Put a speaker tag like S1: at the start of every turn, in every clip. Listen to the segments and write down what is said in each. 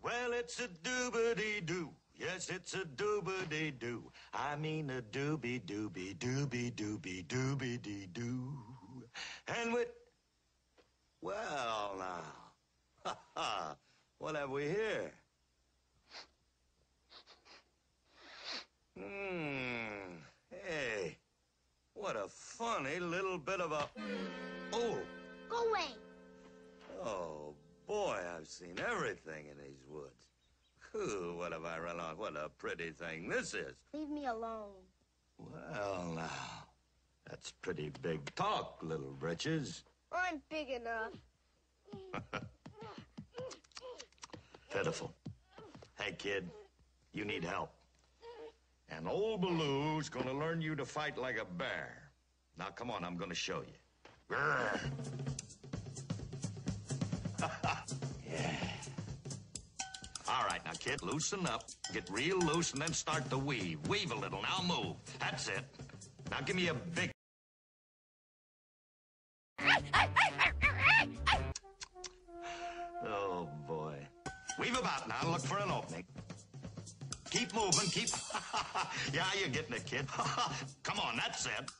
S1: Well, it's a doobity-doo. Yes, it's a doobity-doo. I mean a doobie-doobie-doobie-doobie-doobie-doo. And with... Well, now. What have we here? Hey. What a funny little bit of a... Oh.
S2: Go away.
S1: Oh, boy, I've seen everything in these woods. Ooh, what have I run on? What a pretty thing this is.
S2: Leave me alone.
S1: Well, now, that's pretty big talk, little britches.
S2: I'm big enough.
S1: Pitiful. Hey, kid, you need help. And old Baloo's gonna learn you to fight like a bear. Now, come on, I'm gonna show you. Grrr. Yeah. All right, now, kid, loosen up. Get real loose and then start to weave. Weave a little. Now move. That's it. Now give me a big... Oh, boy. Weave about now. Look for an opening. Keep moving. Keep... Yeah, you're getting it, kid. Come on, that's it.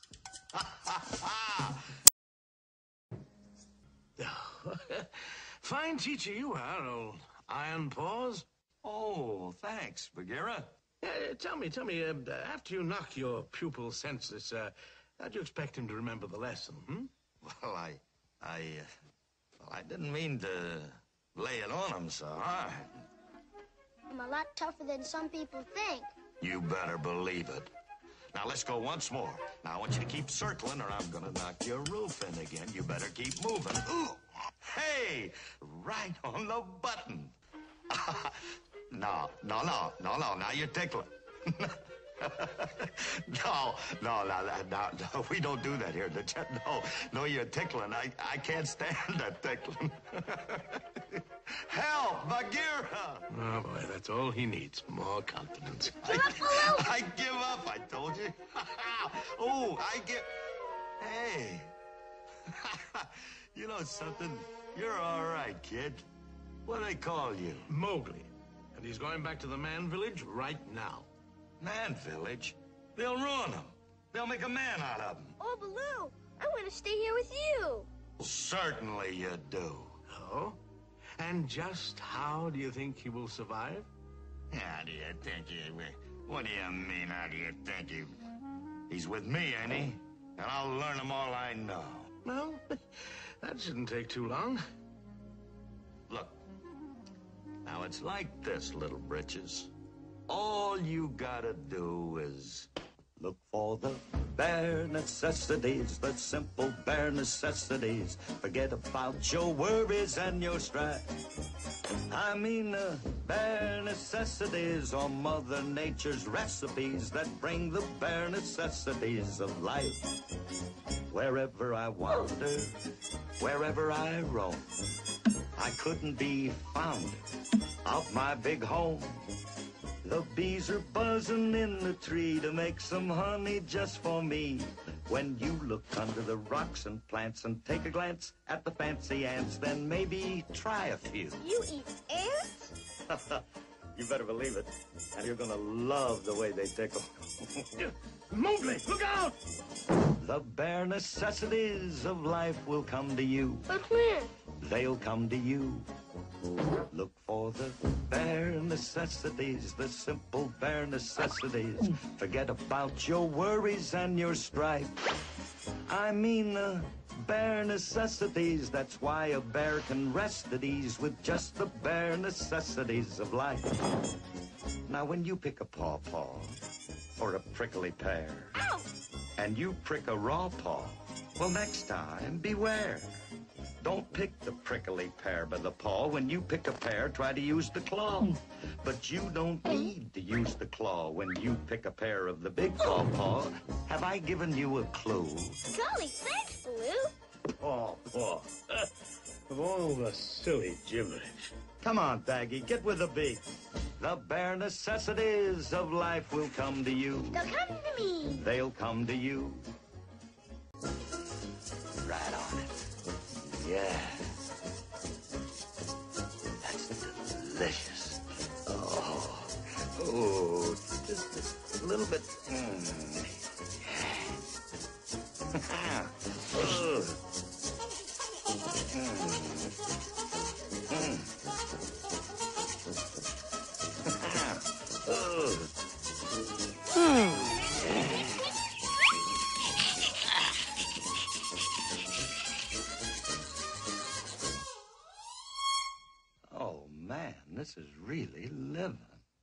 S3: Fine teacher you are, old Iron Paws.
S1: Oh, thanks, Bagheera.
S3: Tell me, after you knock your pupil senseless, how'd you expect him to remember the lesson,
S1: Well, I didn't mean to lay it on him so hard.
S2: I'm a lot tougher than some people think.
S1: You better believe it. Now, let's go once more. Now, I want you to keep circling, or I'm gonna knock your roof in again. You better keep moving. Ooh! Hey! Right on the button. No. Now you're tickling. No, we don't do that here. No, you're tickling. I can't stand that tickling. Help, Bagheera!
S3: Oh, boy, that's all he needs. More confidence.
S1: I give up, I told you. Oh, Hey. You know something? You're all right, kid. What do they call you?
S3: Mowgli. And he's going back to the man village right now.
S1: Man village? They'll ruin him. They'll make a man out of him.
S2: Oh, Baloo, I want to stay here with you.
S1: Certainly you do.
S3: Oh? And just how do you think he will survive?
S1: How do you think he will? What do you mean, how do you think he... He's with me, ain't he? And I'll learn him all I know.
S3: Well, that shouldn't take too long.
S1: Look, now it's like this, little britches. All you gotta do is look for the bare necessities, the simple bare necessities. Forget about your worries and your strife. I mean the bare necessities are Mother Nature's recipes that bring the bare necessities of life. Wherever I wander, wherever I roam, I couldn't be found of my big home. The bees are buzzing in the tree to make some honey just for me. When you look under the rocks and plants and take a glance at the fancy ants, then maybe try a few.
S2: You eat ants?
S1: You better believe it. And you're gonna love the way they tickle.
S3: Mowgli, look out!
S1: The bare necessities of life will come to you.
S2: But where?
S1: They'll come to you. Look for the bare necessities, the simple bare necessities. Forget about your worries and your strife. I mean the bare necessities. That's why a bear can rest at ease with just the bare necessities of life. Now, when you pick a pawpaw or a prickly pear,
S2: Ow!
S1: and you prick a raw paw, well, next time, beware. Don't pick the prickly pear by the paw. When you pick a pear, try to use the claw. But you don't need to use the claw when you pick a pear of the big paw. Have I given you a clue?
S2: Golly, thanks, Baloo.
S1: Paw.
S3: Of all the silly gibberish.
S1: Come on, Baggy, get with the beat. The bare necessities of life will come to you.
S2: They'll come to me.
S1: They'll come to you. Right on it. Yeah. That's delicious. Oh, just a little bit. Oh. Oh, man, this is really living.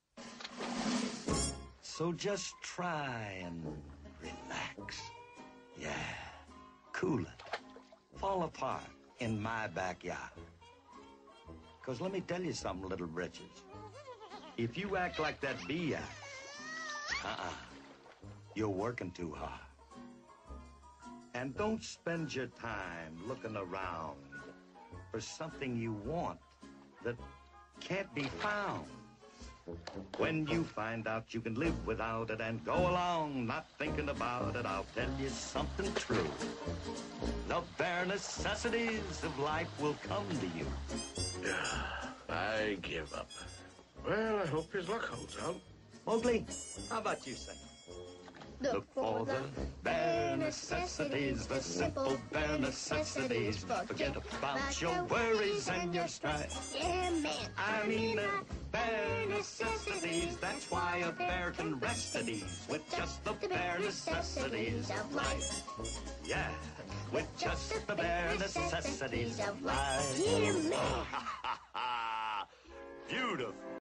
S1: So just try and relax. Yeah, cool it. Fall apart in my backyard. Because let me tell you something, little britches. If you act like that bee acts, you're working too hard. And don't spend your time looking around for something you want that can't be found. When you find out you can live without it and go along not thinking about it, I'll tell you something true. The bare necessities of life will come to you.
S3: Yeah, I give up. Well, I hope his luck holds out.
S1: Mowgli, how about you sing? Look for the bare necessities, the simple bare necessities. Forget about your worries and your strife.
S2: Yeah, man.
S1: I mean the bare necessities. That's why a bear can rest at ease with just the bare necessities of life. Yeah, with just the bare necessities of life.
S2: Yeah, man.
S1: Beautiful.